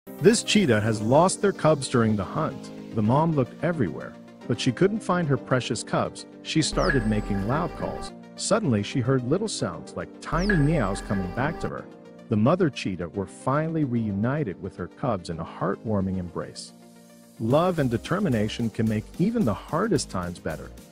This cheetah has lost their cubs during the hunt. The mom looked everywhere, but she couldn't find her precious cubs. She started making loud calls. Suddenly, she heard little sounds like tiny meows coming back to her. The mother cheetah were finally reunited with her cubs in a heartwarming embrace. Love and determination can make even the hardest times better.